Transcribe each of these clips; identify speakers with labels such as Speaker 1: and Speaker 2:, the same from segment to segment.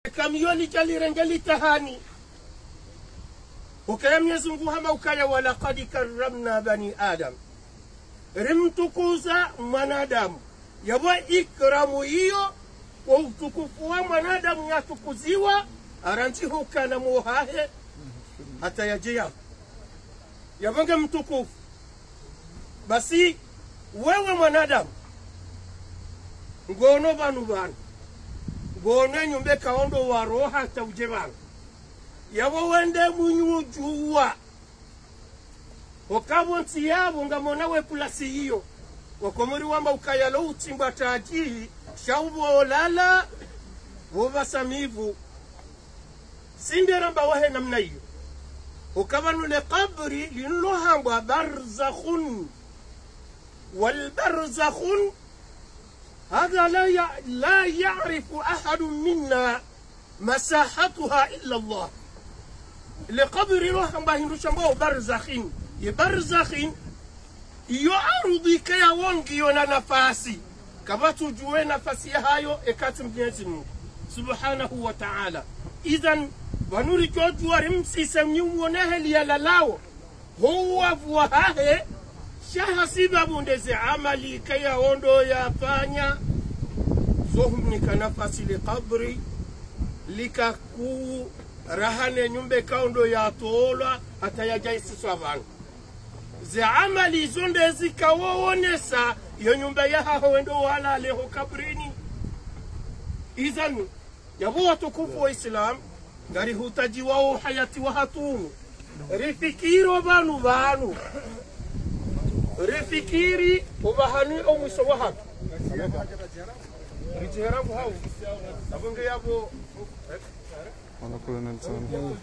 Speaker 1: Kamioni jalirengeli tahani ukaya Mwenyezi Mungu hama ukaya walaqad karramna bani adam rimtukuza mwanadamu yabwa ikramu hiyo wa utukufu wa mwanadamu yatukuziwa arantihu kana muhahe hata yajia yabanga mtukufu basi wewe mwanadamu ngono banu gona nyumbe kaondo wa roha taujebana yabo wende munyujuwa okabonti yabo ngamona we plasi hiyo wakomuri wamba ukayalo utimba taji shaubo lala wobasamivu sinderamba wahe namna hiyo ukabanu le qabri linuhamba barzakhun wal barzakhun هذا لا يعرف أحد منا مساحتها إلا الله لقبر روحهم باهن رشمبو برزخين يبرزخين يعرضي كيا وانجي يونا نفاسي كباتو جوه نفاسي هايو اكاتم جنسي سبحانه وتعالى إذن ونوري جوجو رمسي سميوم ونهل يلالاو هو فوهاه shaha sibabu ndeze amali kaya ondo ya fanya zohum nikanafasi li qabri likaku rahane nyumbe kaundo ya tola hata ya jaisi swavanu ze amali zonde zikawaonesa yo nyumbe ya haho wendo wala leho kabrini izanu yabu watukufu wa Islam ngari hutaji wao hayati wa hatunu rifikiro banu refikiri ubahani au mwisho wa hatu rijeramu hau abunge yabo
Speaker 2: wanakula Nelson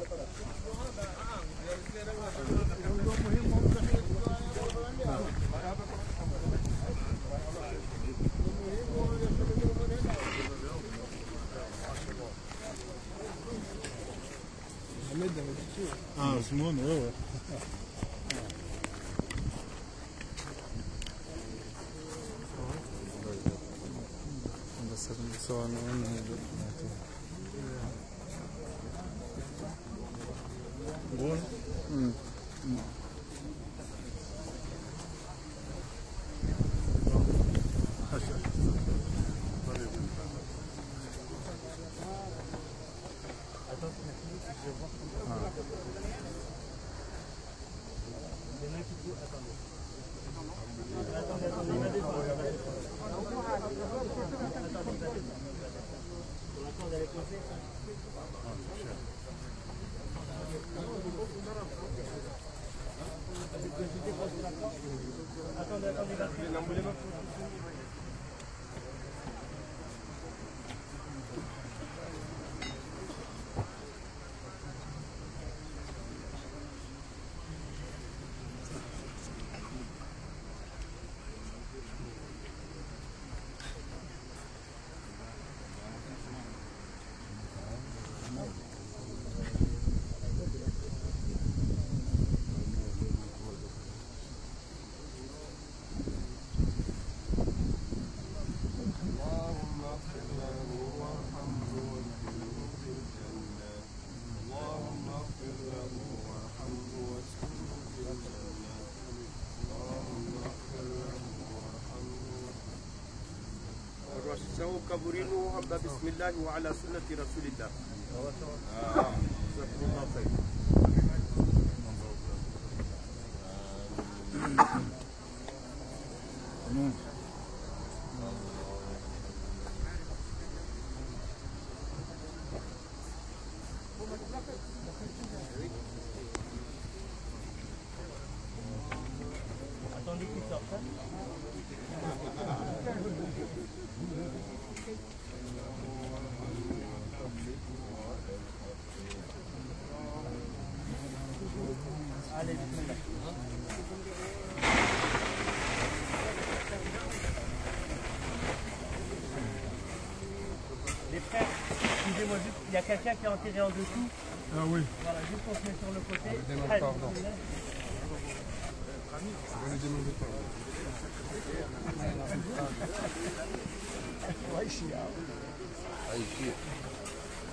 Speaker 3: Simone wewe
Speaker 2: so
Speaker 1: سو كبرينو هم بسم الله وعلى سنة رسول الله. جزاكم الله خير.
Speaker 4: Les frères, excusez-moi juste, il y a quelqu'un qui est enterré en dessous.
Speaker 3: Ah oui.
Speaker 4: Voilà, juste on se met sur le côté.
Speaker 2: pardon. Je vais lui demander pardon.
Speaker 5: Aí,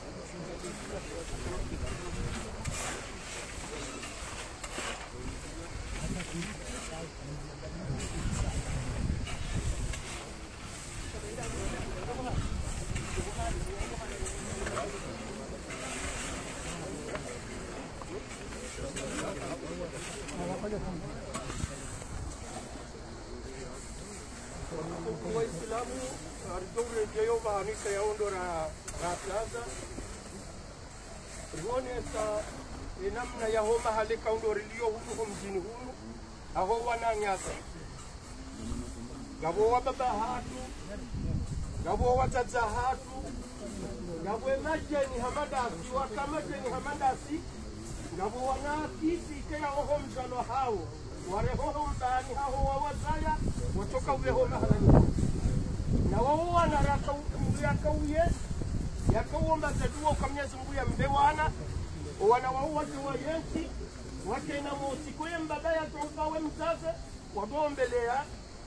Speaker 1: Waislamu aritourejeo vahanisa yaondo ra plaza rionesa namna yaho mahale kaundo rilio hunu mjini hunu aho wananyasa gabo wababa hatu gabo wataza hatu gabo majeni hamadasi wakamajeni hamadasi gabo wanakisi kaya oho mjalo hao warehoho mdani hao wawazaya watoka uleho mahalani na wao wanaraka yakauye yakauomba zadua kwa Mwenyezi Mungu ya mbewana wana wao watu wa yensi wake na mosiko ya mbabaya tokawe mzaze wadombelea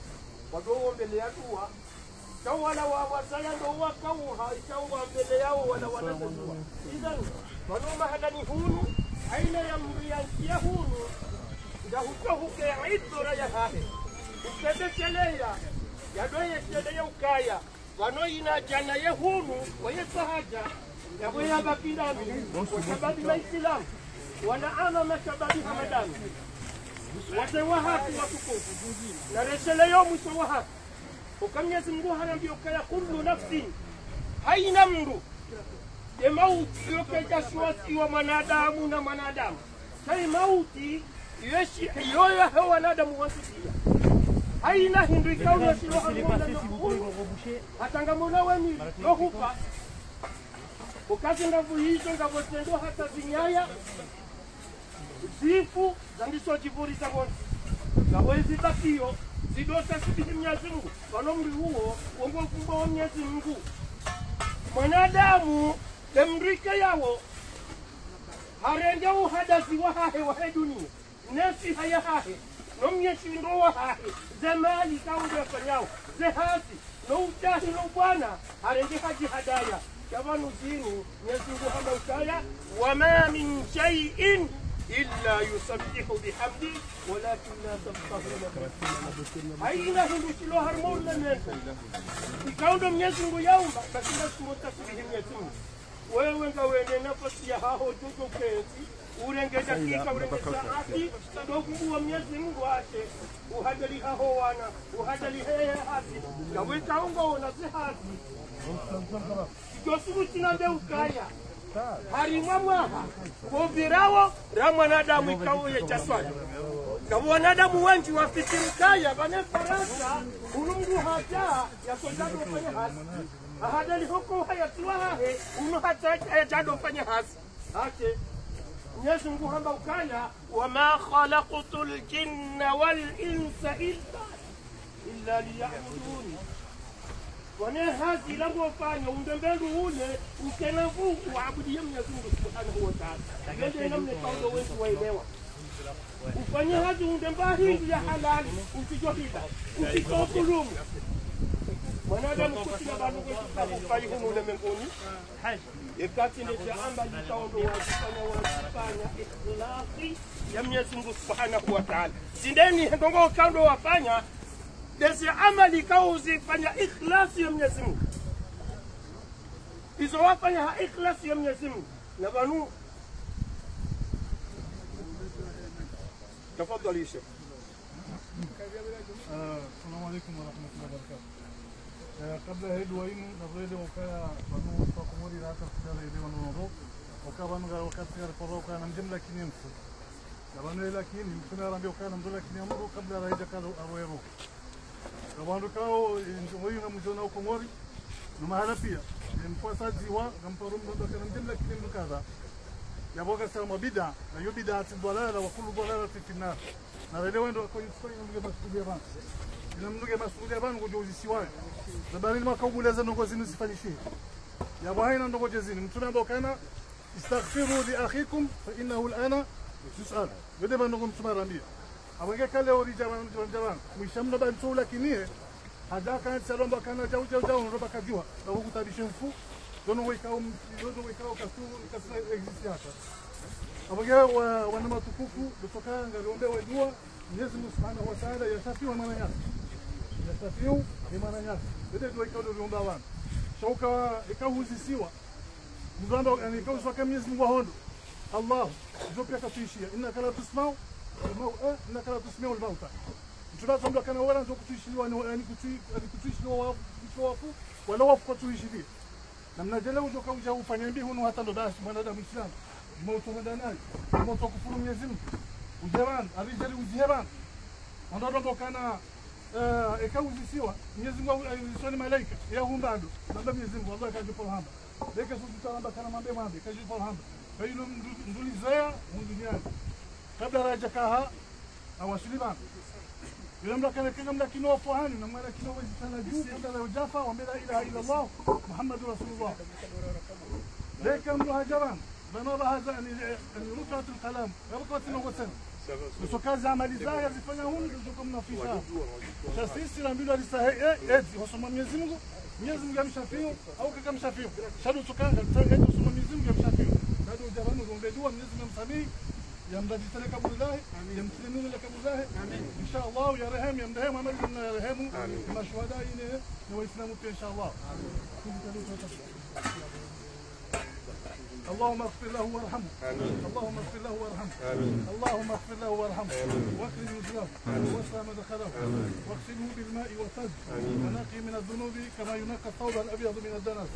Speaker 1: dua kwa wala wawazaya ndo wakao haikao mbele yao wala wanazua idhan wano mahalani hunu aina ya mriankia hunu nda huke idhora ya hahe ukebekeleya yadoye shede ya ukaya wano ina jana ya hunu wayesahaja yawe ya bakindami washababi maislamu wana ama mashababi hamadani wate wahatu watukufu na reshele yo mwisho wahatu ukamnyezi Mungu harambia ukaya kullu nafsi haina mndu ye mauti yoke jashwasi wa manadamu na manadamu sai mauti yeshi yoyo hewa wanadamu wasikia haina hindu ikao ya shiloha hatangamuna weni yohupa ukazi ndavu hizo ngavotendo hata zinyaya zifu zandiso jivuri za wonsi ngawezi bakio zidosa sibihi Mwenyezi Mungu wanomri huo uongo kumba wa Mwenyezi Mungu mwanadamu demrike yawo harenge uhadazi wahahe wahe dunia nesi haya hahe no Mwenyezi Mungu wahahe zemali kaundo yafanyawo zehasi no ujahi no bwana harenge haji hadaya yabanu dini Mwenyezi Mungu hamba ukaya wama min shay'in إلا يسبح بحمده ولكن لا تفقهون أين هندو شلو هرمون لنا يكاوندم يسمو يوم بس نسمو تسبيهم يسمو وينغا وين نفس يهاهو جوجو كيسي ورنجا دقيقة ورنجا ساعتي دوكو وميسمو واشي وهدلي هاهو وانا وهدلي هي هاسي كوي كاونغو نسيحاسي يوسفو تنادي وكايا harimwa mwaha kubirawo ramwanadamu ikauye chaswali kabo wanadamu wengi wafikirikaya bane Faransa ulungu hata ya soldado fanya hasi ahadali huko hayatwahe unu hata jado fanya hasi ake Mwenyezi Mungu hamba ukaya wama khalaqtul jinna wal insa illa liya'budun wane hazi langu wafanya undembelu ule ukenavu uabudie Mwenyezi Mungu Subhanahu wa Ta'ala ndio namna paulo wetu waelewa ufanye hazi undembahi ya halali usijohida usitokulumu mwanadamu kutina bado kufanya humu ulimwenguni yakati ndio amba litaondo wafanya ikhlasi ya Mwenyezi Mungu Subhanahu wa Ta'ala sindeni ndongo kando wafanya desi amali kauzi fanya ikhlasi ya Mwenyezi Mungu izo wafanya ikhlasi ya Mwenyezi Mungu na banu tafadhali Sheikh.
Speaker 3: Assalamu alaykum wa rahmatullahi wa barakatuh. Kabla hedu wainu navile wakaya banu kwa kumuri rata kutala ile wanono wakabanu gara wakati gara kwa wakaya namjemla kinyemfu banu lakini mtuna rambia wakaya namjemla kinyemfu kabla raija kalo aroero Kawandu kao njomoyu na mjona uko ngori na mahala pia mposa ziwa ngamparum ndo kana mjemla kilimdu kadha yaboga sama bid'a na yo bid'a tidwalala wa kullu dalala fi na leo wendo kwa yusoi mge masulia bana ina mge masulia bana ngojo zisiwaye zabani makabula za ngozi nisifanyishie ya bwana ndo ngoje zini mtu namba kana istaghfiru li akhikum fa innahu al'ana yus'al wede bana ngo mtumarambia abenge kale orijaman mwishamno bantu lakini haja kana salomba kana jau ndo bakajua na kukutabisha mfu dono wikao kasuru kasna existiata abaga wana matukufu kutoka ngaliombe wa dua Mwenyezi Mungu Subhanahu wa Ta'ala yasafiwa maana yake yasafiwa ni maana yake ndio dua ikao ndio wana shauka ikahuzisiwa mgando yani ikao kama Mwenyezi Mungu hondo Allah ndio pia katuishia innaka la tusma'u al-mau'a innaka la tusma'u al-mauta tunataka kana wala ndio kutuishiliwa yani kutuishiliwa wafu wala wafu kutuishiliwa na mnajelewa kutoka uja ufanye mbi huno hata ndo basi mwanadamu Muislamu moto ndani moto kufuru Mwenyezi Mungu ujeran alijali ujeran ndio kana ikawuzisiwa Mwenyezi Mungu alisoni malaika ya humbado ndio Mwenyezi Mungu Allah kaje kwa hamba leka tutamba kana mambe kaje kwa hamba bailo ndulizoea duniani kabla rajakaha awasiliman يلملا كان كلام لكن هو فهاني لما لكن هو يتناجوب ولا يجافى ولا إله إلا الله محمد رسول الله لكن مهاجران بنرى هذا يعني ركعة الكلام ركعة الوثن وسكاز عمل زاهر يفنون يجوكم في شهر شاسيس يلملوا لسه إدي وصم ميزمو جام شافيو أو كم شافيو شادو سكان إدي وصم ميزمو جام شافيو هذا جبان وبدوا ميزمو مسامي يمدد لك أبو الله يمتلمون لك أبو الله إن شاء الله يا رحم يمدهم عمل يا رحم ما شهداء إنه وإسلامك إن شاء الله اللهم اغفر له وارحمه اللهم اغفر له وارحمه اللهم اغفر له وارحمه واكرم نزله واسع مدخله واغسله بالماء والثلج ونقي من الذنوب كما ينقى الثوب الابيض من الدنس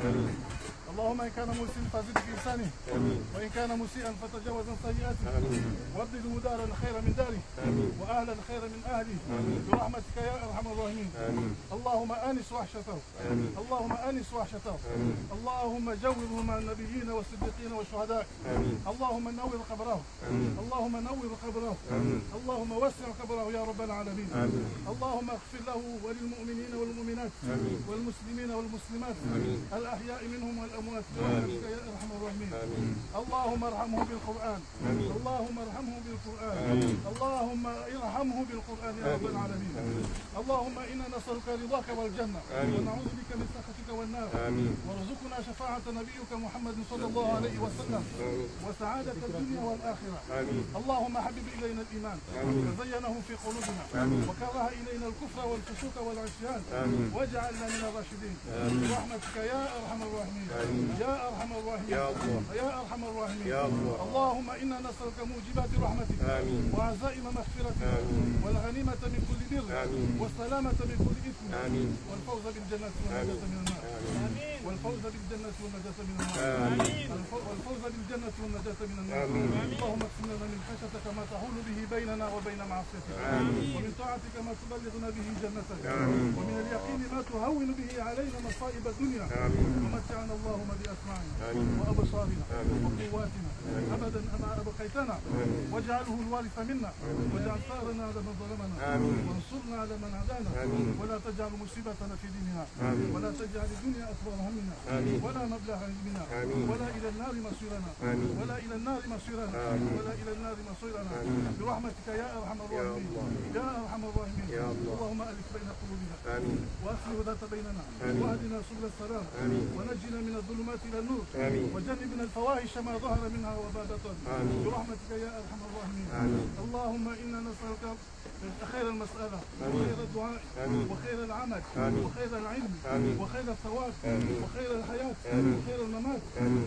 Speaker 3: اللهم ان كان مسيئا فزد في لسانه وان كان مسيئا فتجاوز عن سيئاته وابدله دارا خيرا من داره واهلا خيرا من اهله برحمتك يا ارحم الراحمين اللهم انس وحشته اللهم انس وحشته اللهم جوره مع النبيين والصديقين والشهداء اللهم نور قبره اللهم نور قبره اللهم وسع قبره يا رب العالمين اللهم اغفر له وللمؤمنين والمؤمنات والمسلمين والمسلمات الأحياء منهم والأموات برحمتك يا أرحم الراحمين اللهم ارحمه بالقرآن اللهم ارحمه بالقرآن اللهم ارحمه بالقرآن يا رب العالمين اللهم إنا نسألك رضاك والجنة ونعوذ بك من سخطك والنار وارزقنا شفاعة نبيك محمد صلى الله عليه وسلم وسعادة الدنيا والآخرة اللهم حبب إلينا الإيمان وزينه في قلوبنا وكره إلينا الكفر والفسوق والعصيان واجعلنا من الراشدين برحمتك يا أرحم الراحمين يا أرحم الراحمين يا أرحم الراحمين اللهم إنا نسألك موجبات رحمتك وعزائم مغفرتك والغنيمة من كل بر والسلامة من كل إثم والفوز بالجنة والنجاة من النار والفوز بالجنة والنجاة من النار والفوز بالجنة والنجاة من النار اللهم اقسم لنا من خشيتك ما تحول به بيننا وبين معصيتك ومن طاعتك ما تبلغنا به جنتك ومن اليقين ما تهون به علينا مصائب الدنيا ومتعنا اللهم بأسماعنا وأبصارنا وقواتنا أبدا ما أبقيتنا واجعله الوارث منا واجعل ثارنا على من ظلمنا وانصرنا على من عادانا ولا تجعل مصيبتنا في ديننا ولا تجعل الدنيا أكبر همنا ولا مبلغ علمنا ولا إلى النار مصيرنا ولا إلى النار مصيرنا ولا إلى النار مصيرنا برحمتك يا أرحم الراحمين يا أرحم الراحمين اللهم ألف بين قلوبنا وأصلح ذات بيننا واهدنا سبل السلام ونجنا من الظلمات إلى النور وجنبنا الفواحش ما ظهر منها وما بطن برحمتك يا أرحم الراحمين اللهم إنا نسألك خير المسألة وخير الدعاء وخير العمل وخير العلم وخير الثواب وخير الحياة وخير الممات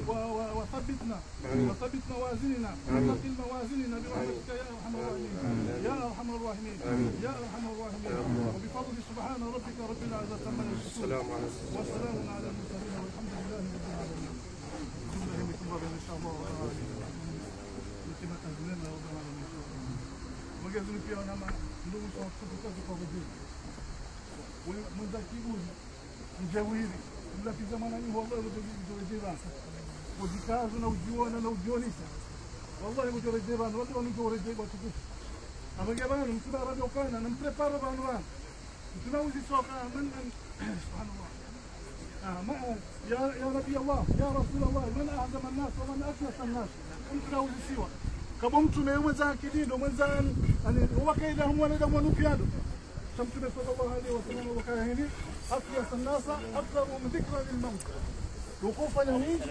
Speaker 3: وثبت موازيننا وثقل موازيننا برحمتك يا أرحم الراحمين يا أرحم الراحمين يا أرحم الراحمين وبفضل سبحان ربك رب العزة عما يصفون وسلام على المرسلين والحمد لله رب العالمين. إن شاء الله magazini pia wana ndugu za kutoka kwa vijiji mwendakibuzi mjawiri mlakiza mwanangu wallahi mtojira wajikazo na ujiona na ujionisa wallahi mtojira watu wanujorejea kwa tukufu abagabana msiba radio kana na mprepara banwa tunauzi soka man subhanallah ما يا نبي الله يا رسول الله من أعظم الناس ومن أشرف الناس أنت ناوي سوى كبمت ميوزان كدين ومنزان يعني هو كيدهم ولدهم ونفيادهم شمت صلى الله عليه وسلم وكاهني أفيس الناس أكثر من ذكرى للموت ukufanya wingi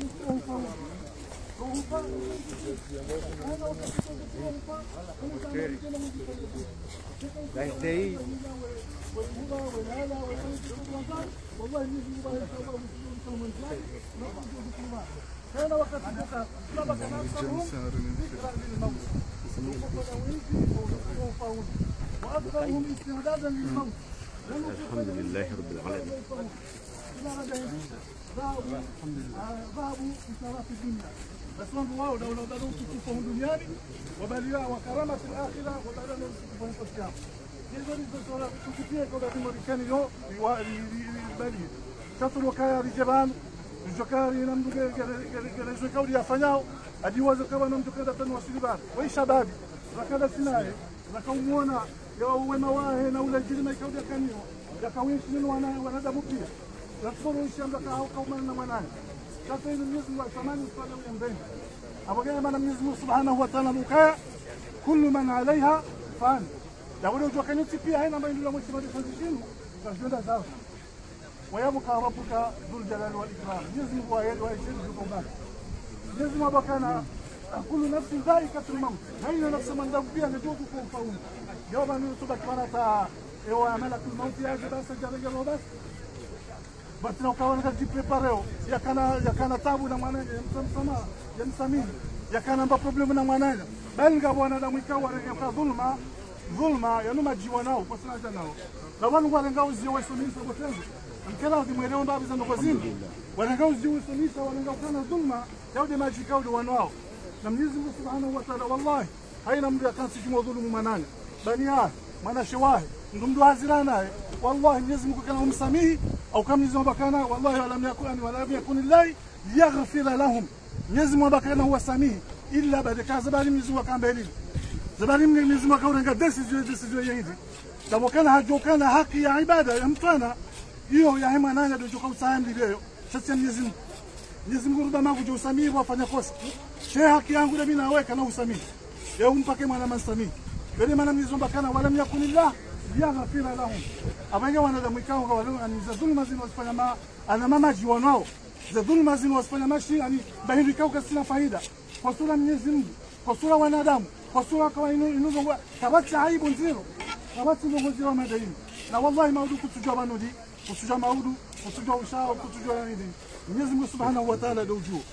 Speaker 3: وأكثرهم استعدادا للموت.
Speaker 5: الحمد لله رب العالمين.
Speaker 3: ذهبوا في شرف الدنيا بس wao ndio wanaodai utukufu duniani wabaliwa wa karama fil akhirah wabaliwa utukufu kwa kiyama. Hizo ndizo sura tukitia kwa Marekani leo bali tatulu kaya rijaban jokari na mduge kauli yafanyao ajiwaza kama na mtu kada tano wasiliban wa shababi rakada sinaye rakamuona ya wema wahe na ule jili kauli yakanio yakawishi nini wanadamu pia natufuru shamba kao kaumana na mwanani sasa hivi Mwenyezi Mungu atamani usifanye ule mbele abogea maana Mwenyezi Mungu Subhanahu wa Ta'ala mukaya kullu man alaiha fan dawlo jokani pia haina ambayo ndio mwisho transition tunajenda sawa ويبقى ربك ذو الجلال والإكرام يزم ويشد القبال يزم وبكنا كل نفس ذائقة الموت هين نفس من ذوق فيها نجوبكم فوق يوم أن يصبك مرة وملك الموت يجي بس جرى بس بس لو كان قد بريباريو يا كان تابو نمانا يمسمين يا كان بروبلم نمانا بل قبوانا دميكا ورقا ظلما ينما جيواناو بسنا جناو لو ورقاو زيوي سمين سبوتنزو mkela zimwelewa mbabi za ndokozini wanangao ziusunisha wanangao kana dhulma yaude maji kaudi wanao na Mwenyezi Mungu Subhanahu wa Ta'ala wallahi haina mtu akansi dhulumu manani bali maana shawahi mdu hazirana wallahi Mwenyezi Mungu kana umsamihi au kama Mwenyezi Mungu kana wallahi wala yakun lillahi yaghfir lahum Mwenyezi Mungu kana huwa samihi illa badaka zabali Mwenyezi Mungu kambelini zabali Mwenyezi Mungu kauranga desi hizi kama kana hajokana haki ya ibada ya mtana hiyo ya hema nani ndio usamii leo sasa Mwenyezi Mungu rubama kuja usamii wafanya kosa shehe haki yangu na mimi naweka na usamii leo mpake mwana msamii bali maana Mwenyezi Mungu kana wala yakunillah yaghfira lahum abanga wanadamu ikao kwa wale za dhulma zinazofanya ana mamaji wanao za dhulma zinazofanya mashi yani bahili ikao kasina faida kwa sura Mwenyezi Mungu kwa sura wanadamu kwa sura kwa inuzo kabati aibu nziro kabati ngozi wa madaini na wallahi maudu kutujua banudi kutujua maudu kutujua ushao kutujua nini Mwenyezi Mungu Subhanahu wa Ta'ala ndio juu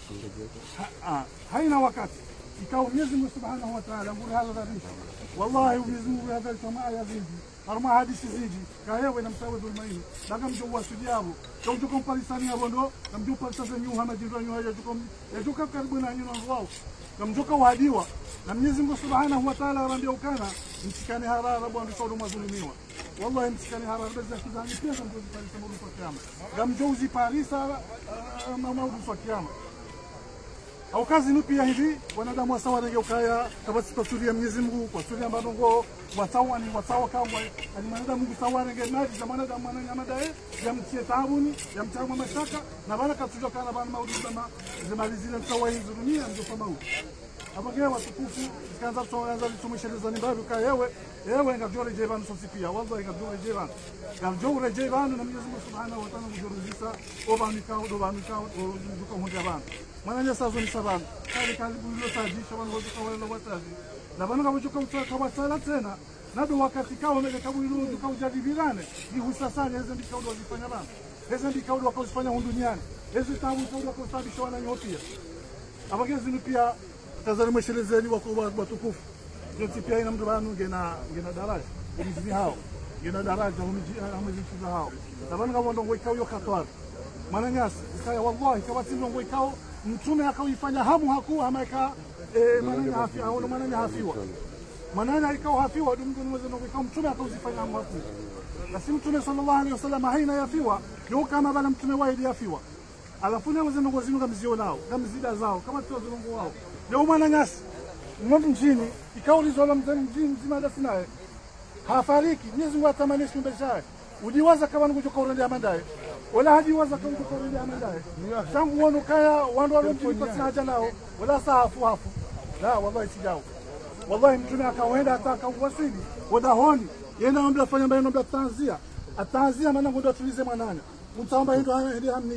Speaker 3: haina wakati ikao Mwenyezi Mungu Subhanahu wa Ta'ala nguri hadha dhabisha wallahi Mwenyezi Mungu hadha kama yazidi arma hadithi ziji kaewe na msawe dhulmaini daga mjua sujabu ndio kompalisani hapo ndo na mjua palisa nyu hama jirani nyu haja tuko karibu na nyuno wao na mjoka wahadiwa na Mwenyezi Mungu Subhanahu wa Ta'ala anambia ukana msikane harara bwana ndio mazulumiwa wallahi msikane harara basi kizani pia ndio palisa maudu kwa kiyama gamjouzi palisa maudu kwa kiyama au kazi ni pia hivi wanadamu wasawa na ukaya kabasi kwa sura ya Mwenyezi Mungu kwa sura ya mbongo wasawa ni wasawa kama ni wanadamu sawa na maji za wanadamu wananyama dae ya mtie taabuni ya mtamu mashaka na baraka tujokana bana maudu kama zimalizile sawa hizo dunia ndio kama huko hapo kwa watukufu zikaanza tumesheleza ni babu ka yewe ngajore jevan sosipia wallahi ngajore jevan ngajore jevan na Mwenyezi Mungu Subhanahu wa Ta'ala ngajoreza obanikao dobanikao duka hunjaban mananya sazo ni sababu kali bulio tajisha wangotoka wale watazi na bana kabuchuka kwa sala tena nado wakati kao mele kabulu duka ujadilane ni husasani hizo ndikao wazifanya bana hizo ndikao wakazifanya duniani hizo tabu ndio wakosababisha wananyopia abagezi ni pia tazari mweshelezeni watukufu yote pia ina mtu banu ngena daraja mzini hao ngena daraja humjiza hao tabana kama ndo ngoikao yo katwar mananyasi kaya wallahi kama ndo ngoikao mtume akaifanya hamu haku ameka mananya hafi au mananya hafiwa mananya ikao hafiwa dumdu ndo ngoikao mtume akaifanya hamu haku basi mtume sallallahu alaihi wasallam haina yafiwa yo kama bana mtume waidi yafiwa alafu na wazee ngo zinu kamzio nao kamzida zao kama tu zilongo wao leo mwana nyasi ng'ombe mjini ikaulizwa la mjini mzima dasi naye hafariki Mwenyezi Mungu atamani shimbe shaye ujiwaza kama ngojoka urende amandaye wala hajiwaza kama ngojoka urende amandaye tangu wono kaya wandu walomjini pasi haja nao wala hafu la wallahi sijao wallahi mtume akaenda ataka uwasili wadahoni yena omba fanya mbaya omba tanzia maana ngondo tulize mwanana mtaomba ndio hamnika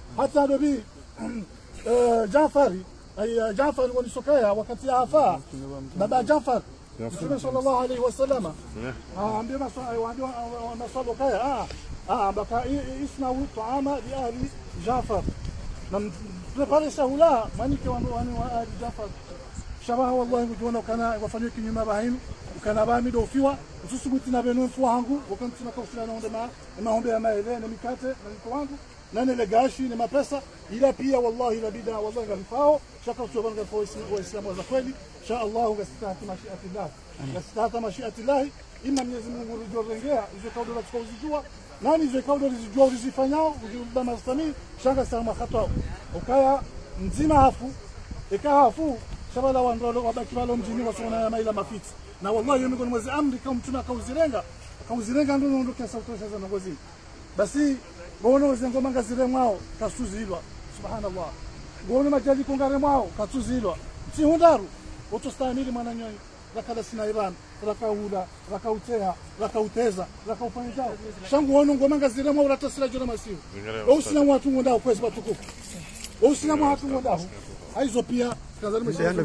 Speaker 3: hata nabii Jafari ay Jafar wanisokea wakati afa baba Jafar Mtume sallallahu alaihi wasallam ambia maswali kaya baka isna taama li ahli Jafar nam prepare sahula manike wa ahli Jafar shabaha wallahi mjona kana wafanywe kinyuma bahinu kana bami do fiwa ususubuti na benu mfu wangu wakati tunakofuna naomba maombe ya maele na mikate na mtu wangu na ile gashi na mapesa ila pia wallahi la bida wallahi ngalifao shaka tuwanga kwa waislamu za kweli insha Allah ngasitahata mashiatillah ngasitahata mashiatillah imma Mwenyezi Mungu rujorengea hizo kaudo za kuzijua nani hizo kaudo zizijua uzifanyao ujumba mastami shaka sama khata ukaya mzima hafu ikahafu shabala wandolo wabaki walo mjini wasona ya maila mafiti na wallahi yeye mwezi amri kama mtuna kauzirenga ndio ndio sauti za ngozi basi ngono zengo zile mwao kasuzilwa subhanallah ngono majaji kongare mwao kasuzilwa si hundaru utostahimili mwana nyoi rakada sina Iran rakaula rakautea rakauteza rakaufanya shangu wono ngoma zile mwao ratasira jona masiu usina watu ngondao kwezi batukufu usina watu ngondao aizo pia kazani mshahara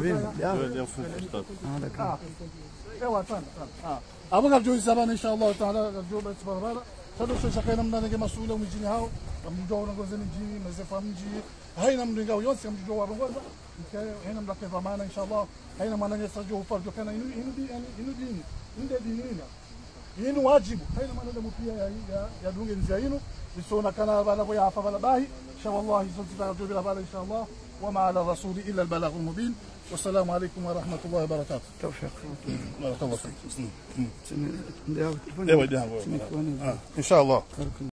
Speaker 3: ewa sana abaga joi sabana inshallah taala joba subhanallah sado shaka namna nge masuula mjini hao mjoo ngoze mjini mazefa mji haina mndinga yose mjoo warongoza haina mlake dhamana inshallah haina maana ngesa jo ufarjo kana inudi inde dinina yinu wajibu haina maana da mupia ya dunge nzia yinu bisona kana bala kwa afa bala bahi inshallah hizo tutajo bila bala inshallah وما على الرسول إلا البلاغ المبين والسلام عليكم ورحمة الله وبركاته توفيق بارك الله فيك إن شاء الله